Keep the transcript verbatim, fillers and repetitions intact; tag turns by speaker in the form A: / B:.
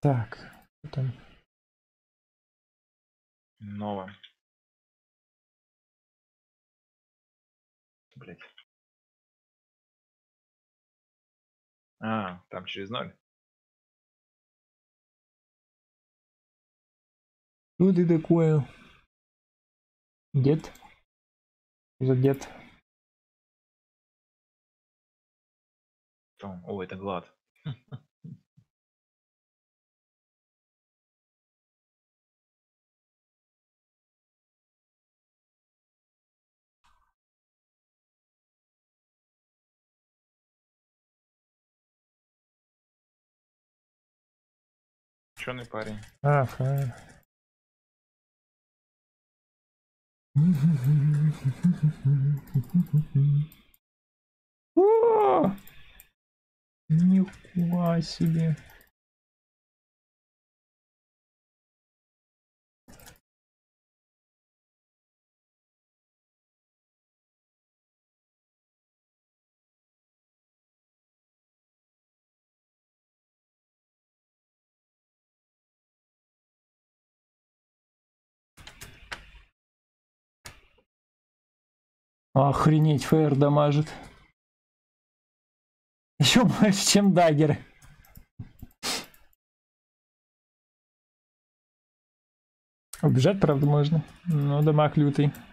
A: Так, потом.
B: Ново. Блять. А, там через ноль.
A: Что ты такое? Дед? За дед.
B: О, это глад. Чёрный парень.
A: Ага. О! Нихуя себе. Охренеть, фейер дамажит. Еще больше, чем даггеры. Убежать, правда, можно. Но дамаг лютый.